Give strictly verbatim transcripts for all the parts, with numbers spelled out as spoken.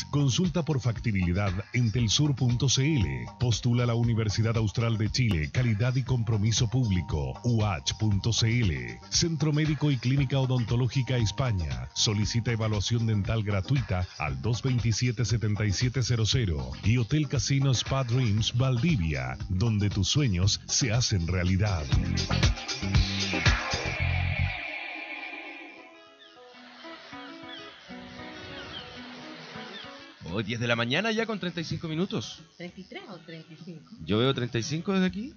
Consulta por factibilidad en telsur punto c l. Postula a la Universidad Austral de Chile, Calidad y Compromiso Público, u h punto c l. Centro Médico y Clínica Odontológica España. Solicita evaluación dental gratuita al dos dos siete, siete siete cero cero. Y Hotel Casino Spa Dreams Valdivia, donde tus sueños se hacen realidad. Oh, diez de la mañana ya con treinta y cinco minutos. ¿treinta y tres o treinta y cinco? Yo veo treinta y cinco desde aquí.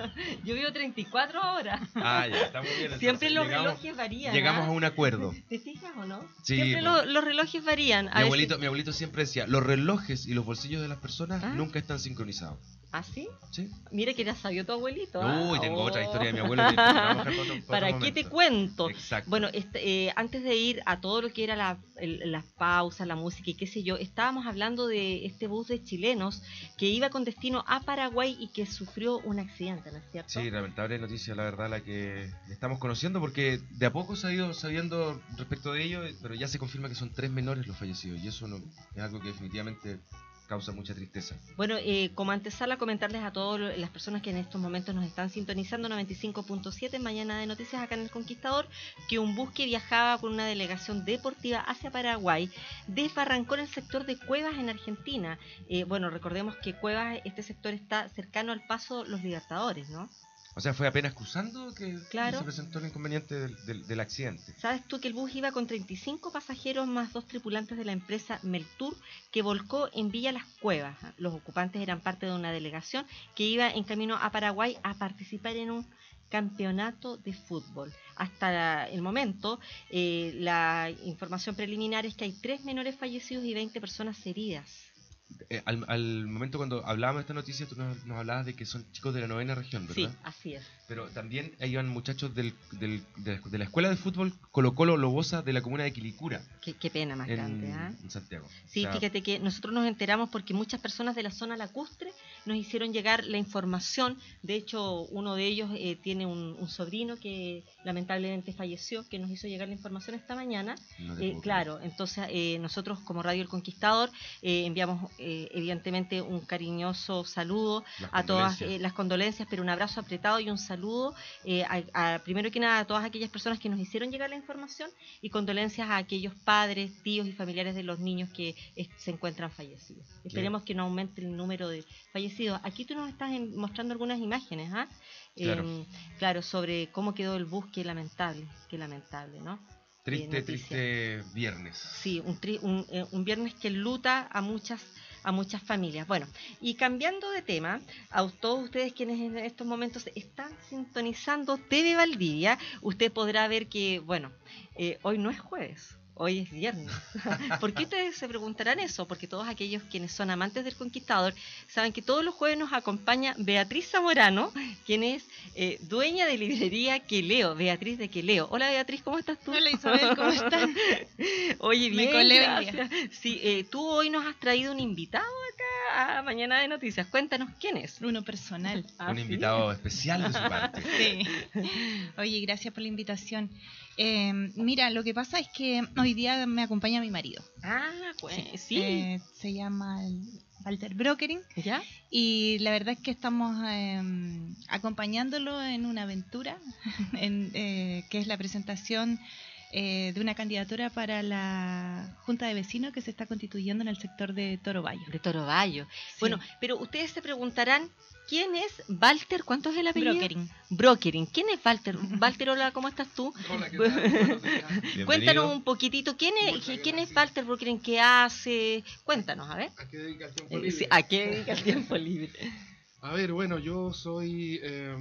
Yo veo treinta y cuatro ahora. Ah, ya, está muy bien. Entonces, siempre los llegamos, relojes varían. Llegamos ¿eh? a un acuerdo. ¿Te fijas o no? Sí, siempre pues. lo, los relojes varían. A Mi abuelito, veces... mi abuelito siempre decía, los relojes y los bolsillos de las personas ¿Ah? nunca están sincronizados. ¿Ah, sí? Sí. Mira que era sabio tu abuelito. Uy, ¿eh? tengo oh. otra historia de mi abuelo. Que vamos a dejar para otro, para ¿Para otro qué momento. te cuento? Exacto. Bueno, este, eh, antes de ir a todo lo que era la, el, las pausas, la música y qué sé yo, estábamos hablando de este bus de chilenos que iba con destino a Paraguay y que sufrió un accidente, ¿no es cierto? Sí, lamentable noticia, la verdad, la que estamos conociendo, porque de a poco se ha ido sabiendo respecto de ello, pero ya se confirma que son tres menores los fallecidos, y eso no, es algo que definitivamente causa mucha tristeza. Bueno, eh, como antesala, comentarles a todas las personas que en estos momentos nos están sintonizando noventa y cinco punto siete, Mañana de Noticias acá en El Conquistador, que un bus que viajaba con una delegación deportiva hacia Paraguay desbarrancó en el sector de Cuevas en Argentina. Eh, bueno, recordemos que Cuevas, este sector está cercano al paso Los Libertadores, ¿no? O sea, fue apenas cruzando que claro. se presentó el inconveniente del, del, del accidente. ¿Sabes tú que el bus iba con treinta y cinco pasajeros más dos tripulantes de la empresa Meltur que volcó en Villa Las Cuevas? Los ocupantes eran parte de una delegación que iba en camino a Paraguay a participar en un campeonato de fútbol. Hasta la, el momento, eh, la información preliminar es que hay tres menores fallecidos y veinte personas heridas. Eh, al, al momento cuando hablábamos de esta noticia, tú nos, nos hablabas de que son chicos de la novena región, ¿verdad? Sí, así es. Pero también iban muchachos del, del, de, de la escuela de fútbol Colo Colo Lobosa de la comuna de Quilicura. Qué, qué pena más en, grande, ¿eh? en Santiago. Sí, o sea, fíjate que nosotros nos enteramos porque muchas personas de la zona lacustre nos hicieron llegar la información. De hecho, uno de ellos eh, tiene un, un sobrino que lamentablemente falleció, que nos hizo llegar la información esta mañana. No eh, claro, entonces eh, nosotros como Radio El Conquistador eh, enviamos eh, evidentemente un cariñoso saludo a todas eh, las condolencias, pero un abrazo apretado y un saludo eh, a, a, primero que nada a todas aquellas personas que nos hicieron llegar la información y condolencias a aquellos padres, tíos y familiares de los niños que eh, se encuentran fallecidos. Sí. Esperemos que no aumente el número de fallecidos. Aquí tú nos estás en, mostrando algunas imágenes, ¿ah? ¿eh? Claro. Eh, claro, sobre cómo quedó el bus, qué lamentable, qué lamentable, ¿no? Triste, eh, triste viernes. Sí, un, tri, un, eh, un viernes que luta a muchas a muchas familias. Bueno, y cambiando de tema, a todos ustedes quienes en estos momentos están sintonizando T V Valdivia, usted podrá ver que, bueno, eh, hoy no es jueves. Hoy es viernes. ¿Por qué ustedes se preguntarán eso? Porque todos aquellos quienes son amantes del Conquistador saben que todos los jueves nos acompaña Beatriz Zamorano, quien es eh, dueña de librería Queleo, Beatriz de Queleo. Hola Beatriz, ¿cómo estás tú? Hola Isabel, ¿cómo estás? Oye, bien, Me colé gracias. Sí, eh, tú hoy nos has traído un invitado acá a Mañana de Noticias. Cuéntanos, ¿quién es? Uno personal. Ah, un ¿sí? invitado especial de su parte. Sí. Oye, gracias por la invitación. Eh, mira, lo que pasa es que hoy día me acompaña mi marido. Ah, pues sí. sí. Eh, se llama Walter Brokering. ¿Ya? Y la verdad es que estamos eh, acompañándolo en una aventura, en, eh, que es la presentación eh, de una candidatura para la Junta de Vecinos que se está constituyendo en el sector de Toro Bayo. De Toro Bayo. Sí. Bueno, pero ustedes se preguntarán, ¿quién es Walter? ¿Cuánto es el apellido? Brokering. Brokering. ¿Quién es Walter? Walter, hola, ¿cómo estás tú? Hola, ¿qué tal? Cuéntanos un poquitito, ¿quién es, ¿quién es Walter Brokering? ¿Qué hace? Cuéntanos, a ver. ¿A qué dedica el tiempo eh, libre? Sí, ¿a qué dedica el tiempo libre? A ver, bueno, yo soy eh,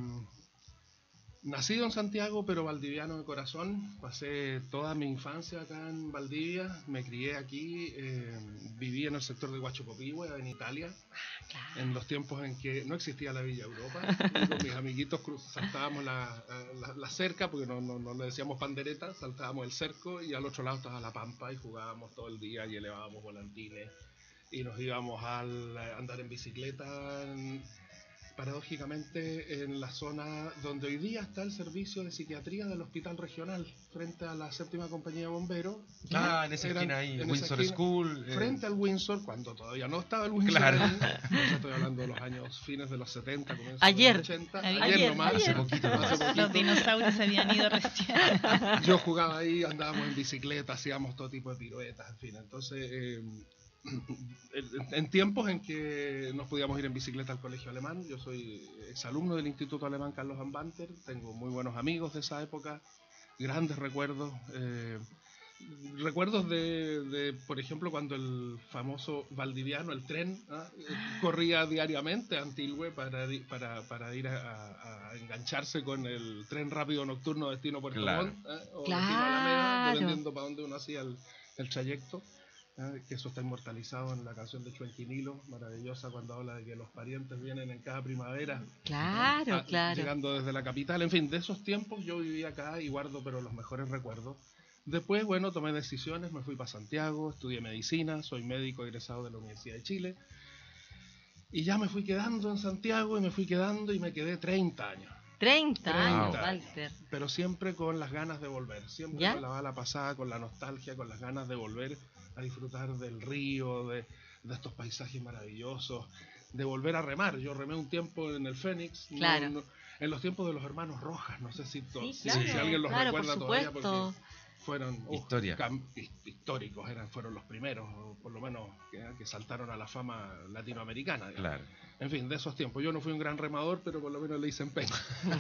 nacido en Santiago, pero valdiviano de corazón. Pasé toda mi infancia acá en Valdivia, me crié aquí, eh, viví en el sector de Huachopopihue, en Italia, ah, claro. en los tiempos en que no existía la Villa Europa. Y con mis amiguitos saltábamos la, la, la cerca, porque no, no, no le decíamos pandereta, saltábamos el cerco y al otro lado estaba la pampa y jugábamos todo el día y elevábamos volantines y nos íbamos al, a andar en bicicleta. En, paradójicamente en la zona donde hoy día está el servicio de psiquiatría del Hospital Regional, frente a la séptima compañía de bomberos. Ah, en esa esquina ahí, en Windsor esa esquina, School. Eh. Frente al Windsor, cuando todavía no estaba el Windsor. Claro. Yo estoy hablando de los años fines de los setenta, comienzos Ayer. de los ochenta. Ayer, Ayer, nomás, ayer. hace poquito. Hace poquito. Los dinosaurios se habían ido recién. Yo jugaba ahí, andábamos en bicicleta, hacíamos todo tipo de piruetas, en fin. Entonces, eh, en, en tiempos en que nos podíamos ir en bicicleta al colegio alemán, yo soy exalumno del Instituto Alemán Carlos Ambanter, tengo muy buenos amigos de esa época, grandes recuerdos. Eh, recuerdos de, de, por ejemplo, cuando el famoso valdiviano, el tren, ¿eh? corría diariamente a Antilhue para, para, para ir a, a, a engancharse con el tren rápido nocturno destino Puerto Claro. Montt, ¿eh? o Claro. destino Alameda, dependiendo para dónde uno hacía el, el trayecto. ¿eh? Que eso está inmortalizado en la canción de Chuenquinilo, maravillosa, cuando habla de que los parientes vienen en cada primavera. Claro, ¿eh? claro. Llegando desde la capital. En fin, de esos tiempos yo viví acá y guardo pero los mejores recuerdos. Después, bueno, tomé decisiones, me fui para Santiago, estudié medicina, soy médico egresado de la Universidad de Chile. Y ya me fui quedando en Santiago y me fui quedando y me quedé treinta años. treinta años, treinta. Walter. Pero siempre con las ganas de volver, siempre ¿Ya? con la bala pasada, con la nostalgia, con las ganas de volver a disfrutar del río, de, de estos paisajes maravillosos, de volver a remar. Yo remé un tiempo en el Fénix, Claro. no, no, en los tiempos de los hermanos Rojas, no sé si, to, Sí, si- claro, si alguien los claro, por recuerda todavía, supuesto. porque fueron uh, Historia. cam- his- históricos, eran, fueron los primeros, o por lo menos que, que saltaron a la fama latinoamericana. digamos. Claro. En fin, de esos tiempos. Yo no fui un gran remador, pero por lo menos le hice empeño.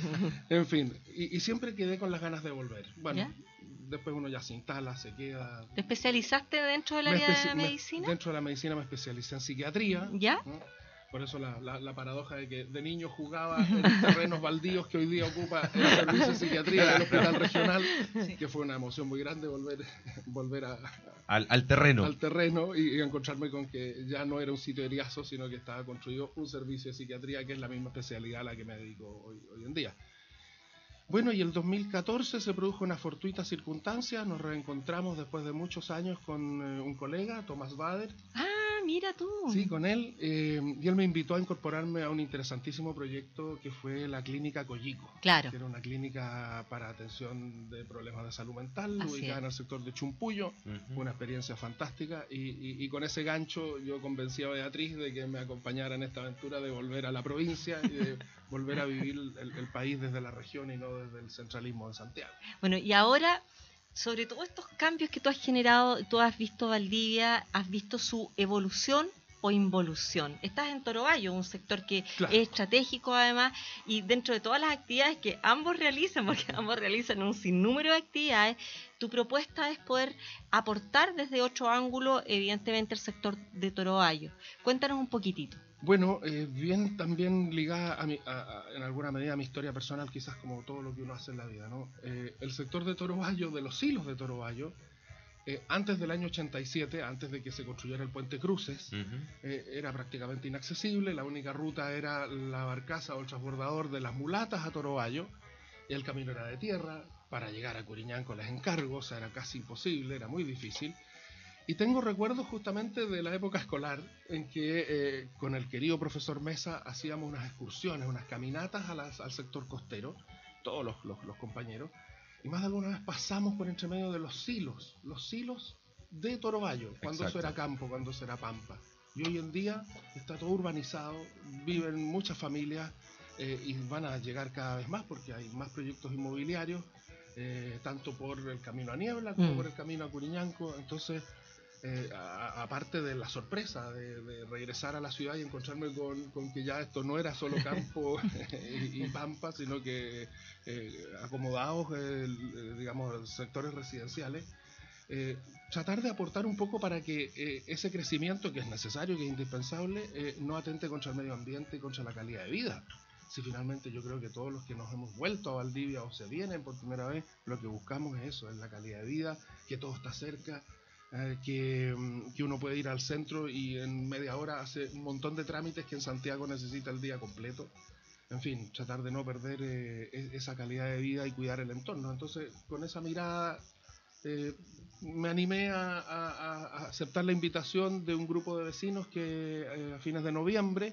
En fin, y, y siempre quedé con las ganas de volver. Bueno, ¿Ya? después uno ya se instala, se queda. ¿Te especializaste dentro del Me área de especi- la me- medicina? dentro de la medicina me especialicé en psiquiatría. ¿Ya? ¿no? Por eso la, la, la paradoja de que de niño jugaba en terrenos baldíos que hoy día ocupa el servicio de psiquiatría del hospital regional, Sí. que fue una emoción muy grande volver, volver a, Al, al terreno. al terreno y, y encontrarme con que ya no era un sitio de eriazo, sino que estaba construido un servicio de psiquiatría que es la misma especialidad a la que me dedico hoy, hoy en día. Bueno, y el dos mil catorce se produjo una fortuita circunstancia, nos reencontramos después de muchos años con eh, un colega, Tomás Bader, Ah, mira tú. sí, con él, eh, y él me invitó a incorporarme a un interesantísimo proyecto que fue la Clínica Coyico, Claro. que era una clínica para atención de problemas de salud mental, Así ubicada es. en el sector de Chumpullo. Ujú. Fue una experiencia fantástica y, y, y con ese gancho yo convencí a Beatriz de que me acompañara en esta aventura de volver a la provincia y de volver a vivir el, el país desde la región y no desde el centralismo de Santiago. Bueno, y ahora, sobre todos estos cambios que tú has generado, tú has visto Valdivia, has visto su evolución o involución. Estás en Torobayo, un sector que Claro. es estratégico además, y dentro de todas las actividades que ambos realizan, porque ambos realizan un sinnúmero de actividades, tu propuesta es poder aportar desde otro ángulo, evidentemente, el sector de Torobayo. Cuéntanos un poquitito. Bueno, eh, bien también ligada a mi, a- a- en alguna medida a mi historia personal, quizás como todo lo que uno hace en la vida, ¿no? Eh, el sector de Torobayo, de los hilos de Torobayo, eh, antes del año ochenta y siete, antes de que se construyera el puente Cruces, Ujú. eh, era prácticamente inaccesible. La única ruta era la barcaza o el transbordador de las Mulatas a Torobayo. El camino era de tierra. Para llegar a Curiñán con los encargos, o sea, era casi imposible, era muy difícil. Y tengo recuerdos justamente de la época escolar en que eh, con el querido profesor Mesa hacíamos unas excursiones, unas caminatas a las- al sector costero, todos los, los- los compañeros, y más de alguna vez pasamos por entre medio de los silos, los silos de Torobayo, cuando eso Exacto. era campo, cuando eso era pampa. Y hoy en día está todo urbanizado, viven muchas familias eh, y van a llegar cada vez más porque hay más proyectos inmobiliarios, eh, tanto por el camino a Niebla como Mm. por el camino a Curiñanco. Entonces, eh, a- aparte de la sorpresa de, de regresar a la ciudad y encontrarme con, con que ya esto no era solo campo y, y pampa, sino que eh, acomodados, eh, eh, digamos, sectores residenciales, eh, tratar de aportar un poco para que eh, ese crecimiento que es necesario, que es indispensable, eh, no atente contra el medio ambiente y contra la calidad de vida. Si finalmente yo creo que todos los que nos hemos vuelto a Valdivia o se vienen por primera vez, lo que buscamos es eso, es la calidad de vida, que todo está cerca, eh, que, mm, que uno puede ir al centro y en media hora hace un montón de trámites que en Santiago necesita el día completo. En fin, tratar de no perder eh, e- esa calidad de vida y cuidar el entorno. Entonces, con esa mirada, eh, me animé a, a- a aceptar la invitación de un grupo de vecinos que eh, a fines de noviembre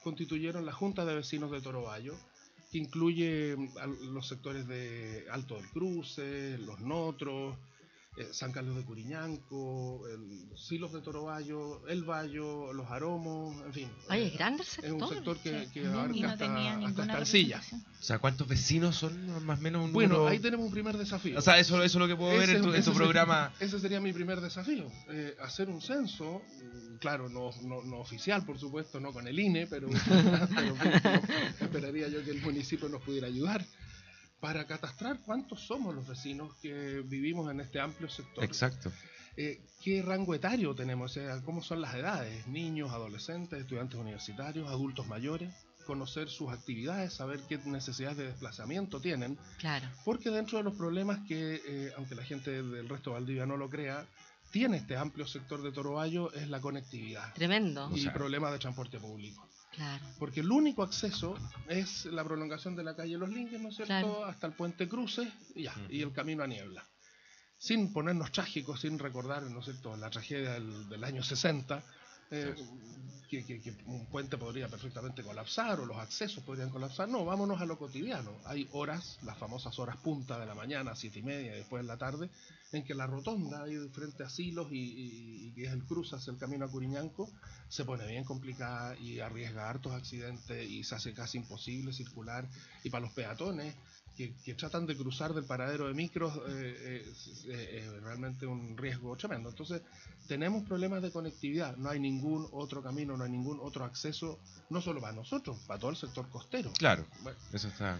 constituyeron la Junta de Vecinos de Torobayo, que incluye los sectores de Alto del Cruce, Los Notros, eh, San Carlos de Curiñanco, el Silos de Torobayo, El Vallo, Los Aromos, en fin. Ay, es grande el sector. Es un sector que, que Sí. abarca Y no hasta, tenía hasta ninguna Estancilla. representación. O sea, ¿cuántos vecinos son más o menos un Bueno, número? ahí tenemos un primer desafío. O sea, eso, eso es lo que puedo ver Ese- en tu, en ese tu sería- programa. Ese sería mi primer desafío, eh, hacer un censo, mm, claro, no, no, no oficial, por supuesto, no con el I N E, pero, pero en fin, no, esperaría yo que el municipio nos pudiera ayudar para catastrar cuántos somos los vecinos que vivimos en este amplio sector. Exacto. Eh, ¿Qué rango etario tenemos? O sea, ¿cómo son las edades? Niños, adolescentes, estudiantes universitarios, adultos mayores. Conocer sus actividades, saber qué necesidades de desplazamiento tienen. Claro. Porque dentro de los problemas que, eh, aunque la gente del resto de Valdivia no lo crea, tiene este amplio sector de Torobayo es la conectividad Tremendo. y O sea, problemas de transporte público. Claro. Porque el único acceso es la prolongación de la calle Los Linques, ¿no es cierto?, Claro. hasta el puente Cruces y ya, Ujú. y el camino a Niebla. Sin ponernos trágicos, sin recordar, ¿no es cierto?, la tragedia del, del año sesenta, eh, que, que- que un puente podría perfectamente colapsar o los accesos podrían colapsar. No, vámonos a lo cotidiano. Hay horas, las famosas horas punta de la mañana, siete y media, y después en la tarde, en que la rotonda ahí frente a Silos y, y- y que es el cruce hacia el camino a Curiñanco se pone bien complicada y arriesga hartos accidentes y se hace casi imposible circular. Y para los peatones que, que tratan de cruzar del paradero de micros, eh, es, eh, es realmente un riesgo tremendo. Entonces tenemos problemas de conectividad, no hay ningún otro camino, no hay ningún otro acceso, no solo para nosotros, para todo el sector costero. Claro, Bueno, eso está.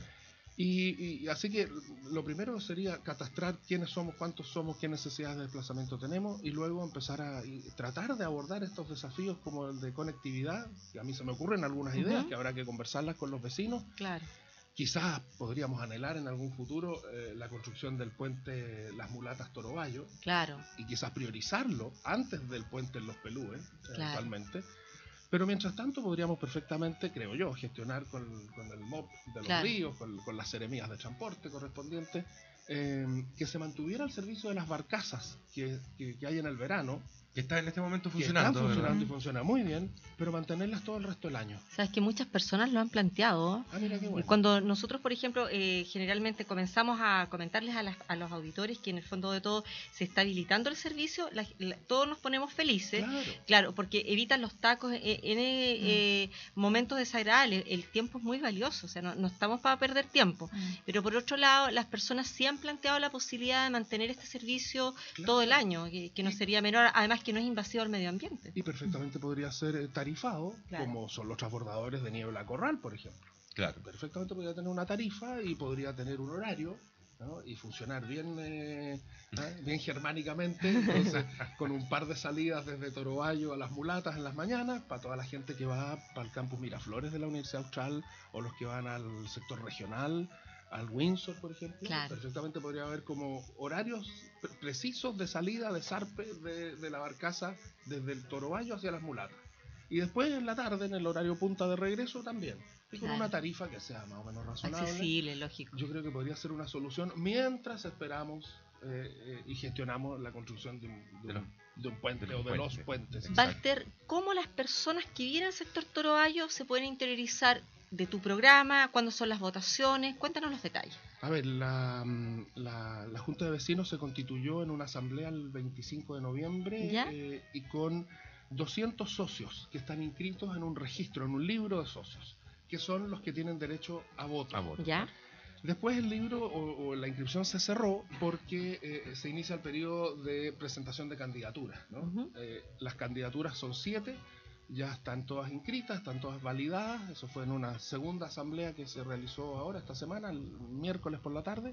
y, y así que lo primero sería catastrar quiénes somos, cuántos somos, qué necesidades de desplazamiento tenemos, y luego empezar a y tratar de abordar estos desafíos como el de conectividad, que a mí se me ocurren algunas ideas Ujú. que habrá que conversarlas con los vecinos. Claro. Quizás podríamos anhelar en algún futuro eh, la construcción del puente Las Mulatas Torobayo, Claro. y quizás priorizarlo antes del puente en Los Pelúes, Claro. eventualmente. Pero mientras tanto podríamos perfectamente, creo yo, gestionar con, con el M O P de los Claro. ríos, con, con las seremías de transporte correspondientes, eh, que se mantuviera el servicio de las barcazas que, que, que hay en el verano, Que está en este momento que funcionando. están funcionando ¿verdad? y funciona muy bien, pero mantenerlas todo el resto del año. Sabes que muchas personas lo han planteado. Ah, mira qué Y bueno. cuando nosotros, por ejemplo, eh, generalmente comenzamos a comentarles a, las- a los auditores que en el fondo de todo se está habilitando el servicio, la- la- todos nos ponemos felices. Claro. Claro, porque evitan los tacos en, en, eh, momentos desagradables. El tiempo es muy valioso, o sea, no, no estamos para perder tiempo. Mm. Pero por otro lado, las personas sí han planteado la posibilidad de mantener este servicio Claro. todo el año, que, que no Y- sería menor, además que no es invasivo al medio ambiente. Y perfectamente podría ser eh, tarifado, Claro. como son los transbordadores de niebla corral, por ejemplo. Claro. Perfectamente podría tener una tarifa y podría tener un horario, ¿no? Y funcionar bien, eh, ¿eh? bien germánicamente, entonces con un par de salidas desde Torobayo a Las Mulatas en las mañanas, para toda la gente que va para el campus Miraflores de la Universidad Austral, o los que van al sector regional, al Windsor, por ejemplo. Claro. Perfectamente podría haber como horarios pre- precisos de salida de zarpe de, de la barcaza desde el Torobayo hacia Las Mulatas. Y después en la tarde, en el horario punta de regreso también. Y con Claro. una tarifa que sea más o menos razonable. Accesible, lógico. Yo creo que podría ser una solución mientras esperamos eh, eh, y gestionamos la construcción de un, de De los- un- de un puente de o los de los puentes. puentes. Exacto. Walter, ¿cómo las personas que viven en el sector Torobayo se pueden interiorizar de tu programa? ¿Cuándo son las votaciones? Cuéntanos los detalles. A ver, la, mm, la, la Junta de Vecinos se constituyó en una asamblea el veinticinco de noviembre ¿Ya? eh, y con doscientos socios que están inscritos en un registro, en un libro de socios, que son los que tienen derecho a voto. A voto. ¿Ya? Después el libro o, o la inscripción se cerró porque eh, se inicia el periodo de presentación de candidaturas, ¿no? Ujú. Eh, las candidaturas son siete, ya están todas inscritas, están todas validadas. Eso fue en una segunda asamblea que se realizó ahora, esta semana, el miércoles por la tarde.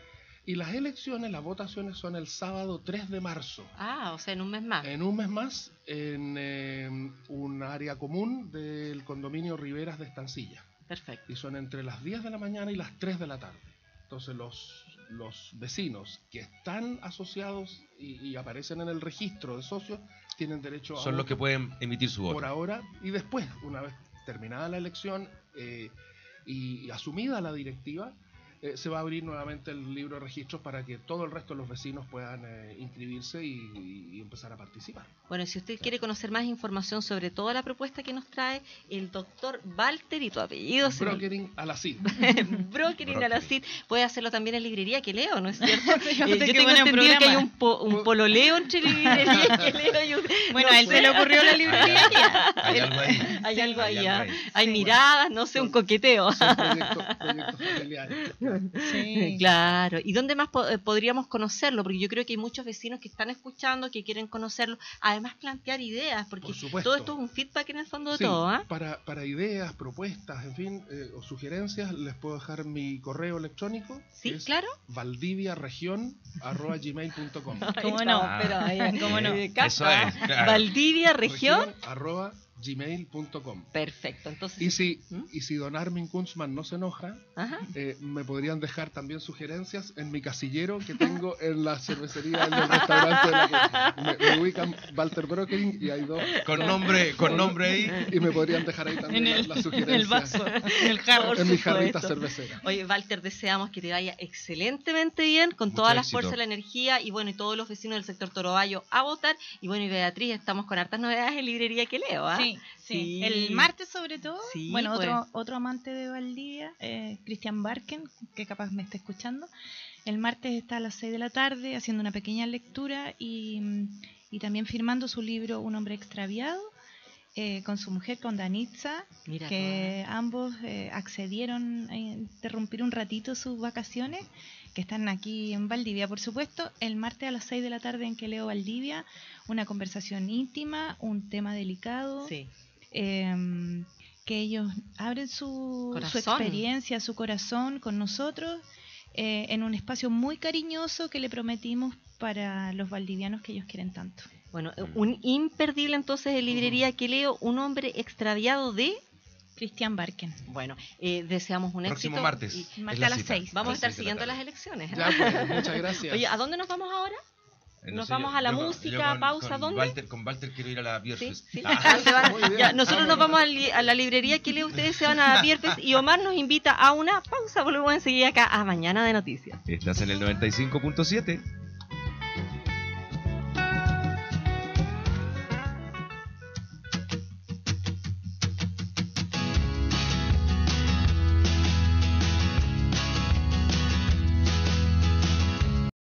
Y las elecciones, las votaciones son el sábado tres de marzo. Ah, o sea, en un mes más. En un mes más, en eh, un área común del condominio Riberas de Estancilla. Perfecto. Y son entre las diez de la mañana y las tres de la tarde. Entonces los, los vecinos que están asociados y, y aparecen en el registro de socios tienen derecho a Son los voto que pueden emitir su voto. por ahora, y después, una vez terminada la elección eh, y, y asumida la directiva, eh, se va a abrir nuevamente el libro de registros para que todo el resto de los vecinos puedan eh, inscribirse y, y empezar a participar. Bueno, si usted quiere conocer más información sobre toda la propuesta que nos trae el doctor Walter y tu apellido. Brokering a la C I D. Brokering a la C I D. Puede hacerlo también en librería que leo, ¿no es cierto? Sí, eh, yo tengo entendido que hay un, po, un pololeo entre librería que leo y un... Bueno, no a él sé. se le ocurrió la librería. Hay algo ahí. Hay algo Hay ahí, algo ¿ah? ahí. Hay Sí, miradas, no sé, un coqueteo. Son proyectos, proyectos familiares. Sí. Claro. ¿Y dónde más po- eh, podríamos conocerlo? Porque yo creo que hay muchos vecinos que están escuchando, que quieren conocerlo. Además, plantear ideas, porque Por supuesto. todo esto es un feedback en el fondo de Sí, todo, ¿ah? para, para ideas, propuestas, en fin, eh, o sugerencias, les puedo dejar mi correo electrónico. Sí, que es claro. valdiviaregión arroba gmail punto com. ¿Cómo Ahí no? está, pero ahí- ¿Cómo no? eh, Eso capta. es, claro. Valdivia, región. arroba gmail punto com. Perfecto. Entonces, Y si, ¿Mm? y si don Armin Kunzman no se enoja, Ajá. eh, me podrían dejar también sugerencias en mi casillero que tengo en la cervecería, en el restaurante de la que me, me ubican Walter Brokering y hay dos. Con nombre, con nombre ahí. Y me podrían dejar ahí también En las el, las en sugerencias. el vaso, en el jarro. Por en mi supuesto. jarrita cervecera. Oye, Walter, deseamos que te vaya excelentemente bien, con Mucho toda la éxito. fuerza y la energía, y bueno, y todos los vecinos del sector Torobayo a votar. Y bueno, y Beatriz, estamos con hartas novedades en librería que leo, ¿ah? Sí, sí, Sí. el martes sobre todo. Sí, bueno, pues. otro otro amante de Valdivia, eh, Cristian Barken, que capaz me está escuchando. El martes está a las seis de la tarde haciendo una pequeña lectura y, y también firmando su libro Un hombre extraviado, eh, con su mujer, con Danitza, Mira, que ambos eh, accedieron a interrumpir un ratito sus vacaciones, que están aquí en Valdivia, por supuesto. El martes a las seis de la tarde en que leo Valdivia, una conversación íntima, un tema delicado. sí. eh, que ellos abren su, su Corazón. experiencia, su corazón con nosotros, eh, en un espacio muy cariñoso que le prometimos para los valdivianos que ellos quieren tanto. Bueno, un imperdible entonces de librería que leo, Un hombre extraviado de... Cristian Barken. Bueno, eh, deseamos un Próximo éxito. martes. y Martes es la a las cita. seis. vamos a las estar seis de la siguiendo tarde. las elecciones. ¿eh? Ya, pues, muchas gracias. Oye, ¿a dónde nos vamos ahora? Eh, Nos sé, vamos yo- a la yo con- música, yo con- pausa, con ¿dónde? Walter, con Walter quiero ir a la Sí, Bierfest. sí. Ah, Se van- muy bien. ya, nosotros nos Vámonos. vamos a, li- a la librería que lee, ustedes se van a la Bierfest y Omar nos invita a una pausa. Volvemos enseguida acá a Mañana de Noticias. Estás en el noventa y cinco punto siete.